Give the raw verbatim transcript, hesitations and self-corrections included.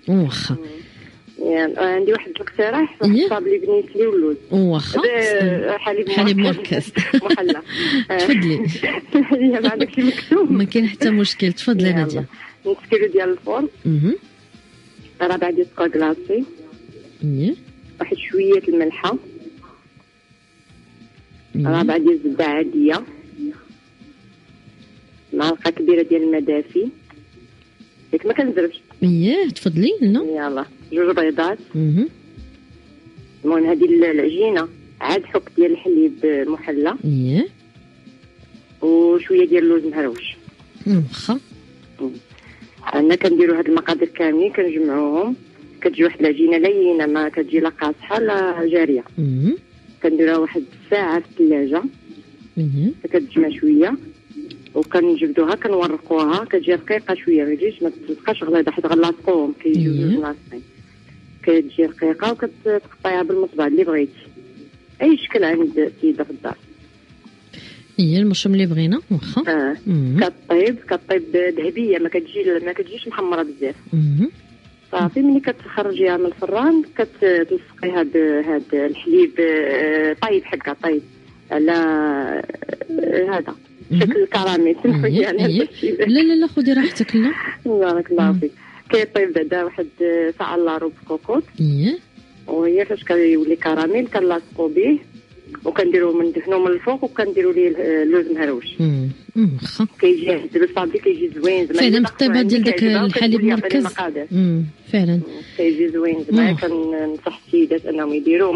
واخا. يعني عندي واحد الاقتراح، واحد الطابلي بنيت لي واللوز. واخا. حليب حليب مركز. محلى. تفضلي. هي ما عندكش مكتوب. ما كاين حتى مشكل، تفضلي ناديه. نص كيلو ديال الفرن. اها. ربع ديال السكر كلاصي. ايه. واحد شويه الملحه. ربع ديال الزبده عاديه. معلقه كبيره ديال الماء دافي. ياك ما كنزربش. ايه تفضلي لنا. يلا جوج بيضات. اها. المهم هذه العجينه عاد حك ديال الحليب محلى. ايه. وشويه ديال اللوز مهروش. واخا. انا كنديروا هاد المقادير كاملين كنجمعوهم، كتجي واحد العجينه لينه ما كتجي لا قاصحه لا جاريه. اها. كنديروها واحد الساعه في الثلاجه. اها. كتجمع شويه وكنجبدوها كنورقوها، كتجي رقيقه شويه، ما تجيش ما تبقاش غليظه حيت غلاصقوهم كيجيو جوج لاصقين. كتجي رقيقه وكتقطعيها بالمصبع اللي بغيتي، اي شكل عند السيده في الدار. هي المشروم اللي بغينا. واخا. اه كطيب كطيب ذهبيه، ما كتجي ما كتجيش محمره بزاف. اها. صافي ملي كتخرجيها من الفران كتلصقيها بهذا الحليب طيب، حكا طيب على هذا شكل الكراميل. سمحوا لي على هذا الشيء. لا لا لا خذي راحتك. لا بارك الله فيك. كيطيب بعدا واحد ساعه الا ربع كوكوط. ايه. وهي فاش كيولي كراميل كنلاصقوا به وكنديروا من دهنو من الفوق وكنديروا ليه اللوز مهروش. امم واخا. كيجي هذا الصابلي كيجي زوين زعما فعلا بالطيبه ديال داك الحليب مركز. امم فعلا كيجي زوين زعما. كنصح السيدات انهم يديروه.